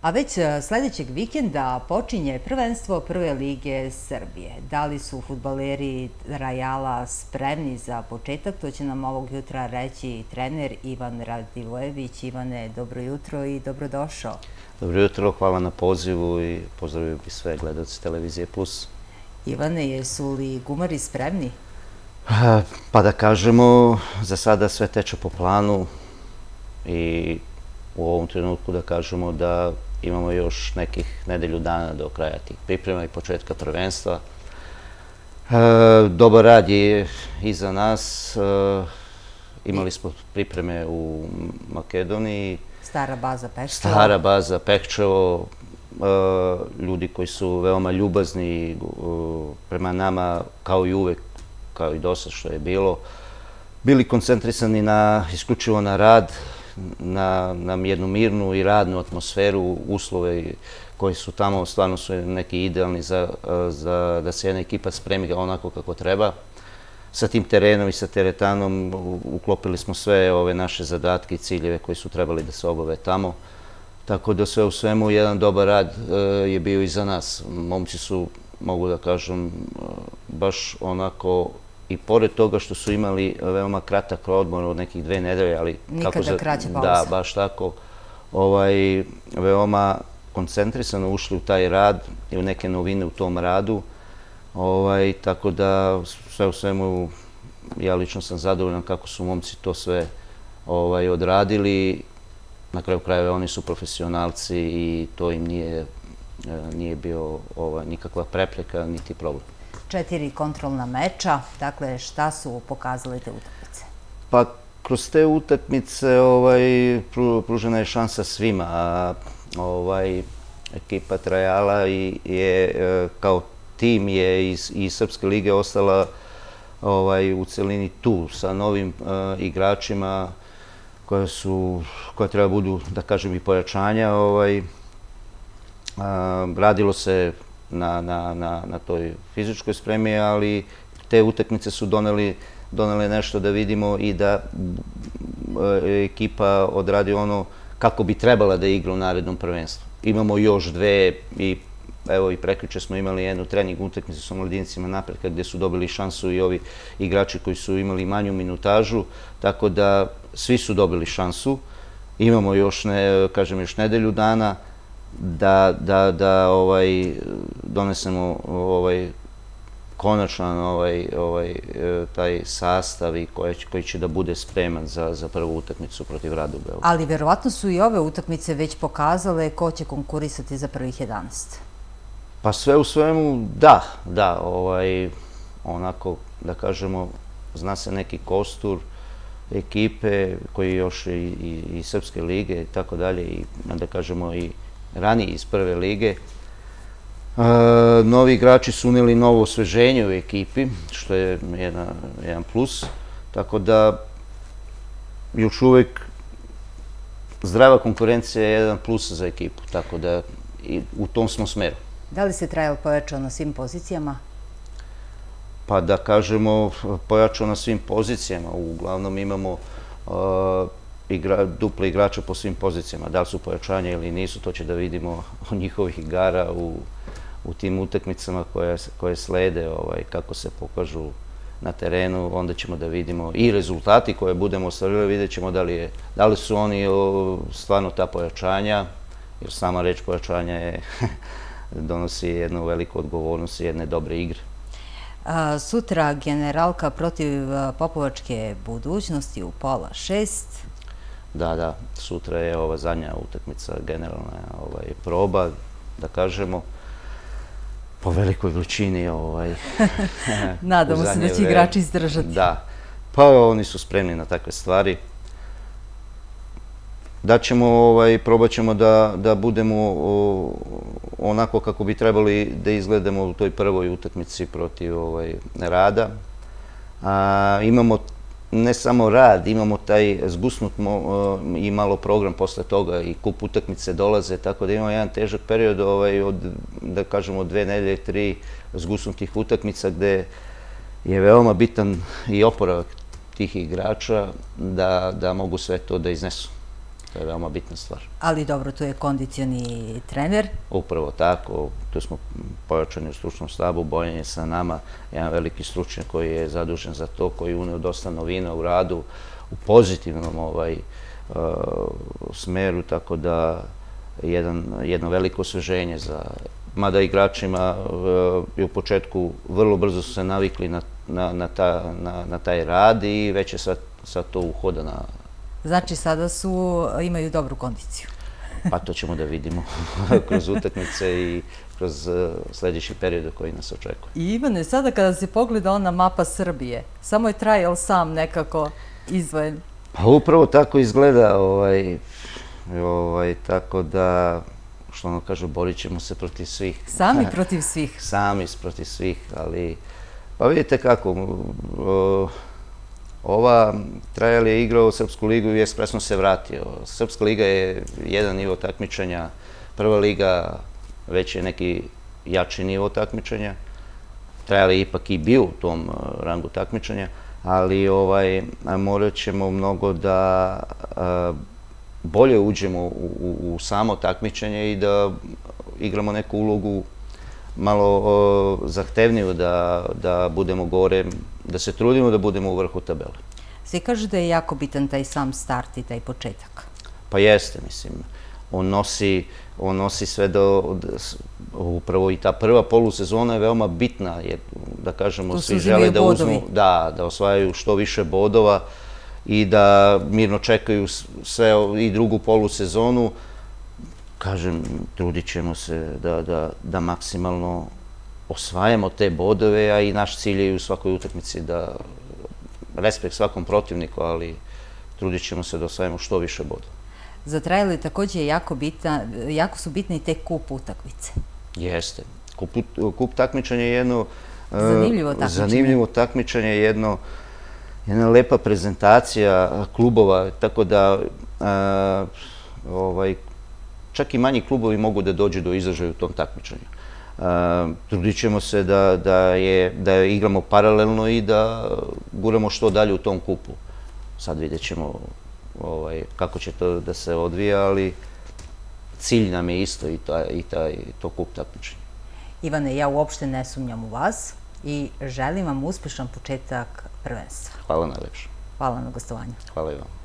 A već sledećeg vikenda počinje prvenstvo Prve lige Srbije. Da li su fudbaleri Rajala spremni za početak? To će nam ovog jutra reći trener Ivan Radivojević. Ivane, dobro jutro i dobrodošao. Dobro jutro, hvala na pozivu i pozdravio bih sve gledalce Televizije Plus. Ivane, jesu li gumari spremni? Pa da kažemo, za sada sve teče po planu i u ovom trenutku da kažemo da imamo još nekih nedelju dana do kraja tih priprema i početka prvenstva. Dobar rad je iza nas. Imali smo pripreme u Makedoniji. Stara baza Pekčevo. Stara baza Pekčevo. Ljudi koji su veoma ljubazni prema nama, kao i uvek, kao i dosad što je bilo. Bili koncentrisani isključivo na rad, na jednu mirnu i radnu atmosferu, uslove koji su tamo stvarno su neki idealni da se jedna ekipa spremi onako kako treba. Sa tim terenom i sa teretanom uklopili smo sve ove naše zadatke i ciljeve koji su trebali da se obave tamo. Tako da sve u svemu jedan dobar rad je bio i za nas. Momci su, mogu da kažem, baš onako, i pored toga što su imali veoma kratak odmor od nekih 2 nedelje, ali... Nikada kraća pauza. Da, baš tako. Veoma koncentrisano ušli u taj rad i u neke novine u tom radu. Tako da sve u svemu ja lično sam zadovoljan kako su momci to sve odradili. Na kraju krajeva oni su profesionalci i to im nije bio nikakva prepreka niti problem. 4 kontrolna meča, dakle šta su pokazale te utakmice? Pa kroz te utakmice pružena je šansa svima. Ekipa Trajala je kao tim je iz Srpske lige ostala u celini tu sa novim igračima koja treba budu, da kažem, i pojačanja. Radilo se na toj fizičkoj spremi, ali te utakmice su donele nešto da vidimo i da ekipa odradi ono kako bi trebala da igra u narednom prvenstvu. Imamo još 2 i evo i prekjuče smo imali jednu trening utakmicu sa Mladincima Napretka gde su dobili šansu i ovi igrači koji su imali manju minutažu, tako da svi su dobili šansu. Imamo još, kažem, još nedelju dana da donesemo konačan taj sastav i koji će da bude spreman za prvu utakmicu protiv Rada u Beogradu. Ali verovatno su i ove utakmice već pokazale ko će konkurisati za prvih 11. Pa sve u svemu, da, onako, da kažemo, zna se neki kostur ekipe koji još i Srpske lige i tako dalje, i da kažemo i ranije iz Prve lige. Novi igrači su uneli novo osveženje u ekipi, što je jedan plus, tako da još uvek zdrava konkurencija je jedan plus za ekipu, tako da u tom smo smeru. Da li se Trajal pojačao na svim pozicijama? Pa da kažemo, pojačao na svim pozicijama. Uglavnom imamo duple igrača po svim pozicijama. Da li su pojačanja ili nisu, to će da vidimo od njihovih igara u tim utakmicama koje slede, kako se pokažu na terenu. Onda ćemo da vidimo i rezultati koje budemo ostvarili, vidjet ćemo da li su oni stvarno ta pojačanja, jer sama reč pojačanja donosi jednu veliku odgovornost i jedne dobre igre. Sutra Generalka protiv Popovačke Budućnosti u 5:30. Da, sutra je ova zadnja utakmica, generalna proba, da kažemo, po velikoj veličini. Nadamo se da će igrači izdržati. Da, pa oni su spremni na takve stvari. Probat ćemo da budemo onako kako bi trebali da izgledamo u toj prvoj utakmici protiv Rada. Imamo ne samo rad, imamo taj zgusnut i malo program posle toga i kup utakmice dolaze, tako da imamo jedan težak period od, da kažemo, 2 nedelje, 3 zgusnutih utakmica gde je veoma bitan i oporavak tih igrača da mogu sve to da iznesu. To je veoma bitna stvar. Ali dobro, tu je kondicioni trener. Upravo tako, tu smo pojačani u stručnom stabu, Bojan je sa nama, jedan veliki stručnjak koji je zadužen za to, koji je uneo dosta novina u radu, u pozitivnom smeru, tako da jedno veliko osveženje mada igračima i u početku vrlo brzo su se navikli na taj rad i već je sad to uhodana. Znači sada imaju dobru kondiciju. Pa to ćemo da vidimo kroz utakmice i kroz sljedeći period koji nas očekuje. I Ivane, sada kada se pogleda ona mapa Srbije, samo je Trajal sam nekako izdvojen. Pa upravo tako izgleda, tako da, što ono kažu, borit ćemo se protiv svih. Sami protiv svih? Sami protiv svih, ali pa vidite kako, Trajal je igrao Srpsku ligu i ekspresno se vratio. Srpska liga je jedan nivo takmičenja, prva liga već je neki jači nivo takmičenja. Trajal je ipak i bio u tom rangu takmičenja, ali morat ćemo mnogo da bolje uđemo u samo takmičenje i da igramo neku ulogu malo zahtevniju, da budemo gore, da se trudimo da budemo u vrhu tabele. Svi kažu da je jako bitan taj sam start i taj početak. Pa jeste, mislim. On nosi sve upravo i ta prva polusezona je veoma bitna, jer, da kažemo, svi žele da uzmu, da osvajaju što više bodova i da mirno čekaju sve i drugu polusezonu. Kažem, trudit ćemo se da maksimalno osvajamo te bodove, a i naš cilj je u svakoj utakmici da respekt svakom protivniku, ali trudit ćemo se da osvajamo što više bodova. Za Trajal je također jako su bitne i te kup utakmice. Jeste. Kup takmičenja je jedno zanimljivo takmičenje, jedna lepa prezentacija klubova, tako da čak i manji klubovi mogu da dođu do izražaja u tom takmičenju. Trudit ćemo se da igramo paralelno i da guramo što dalje u tom kupu. Sad vidjet ćemo kako će to da se odvija, ali cilj nam je isto i to kup takmičenja. Ivane, ja uopšte ne sumnjam u vas i želim vam uspešan početak prvenstva. Hvala najlepše. Hvala na gostovanju. Hvala i vam.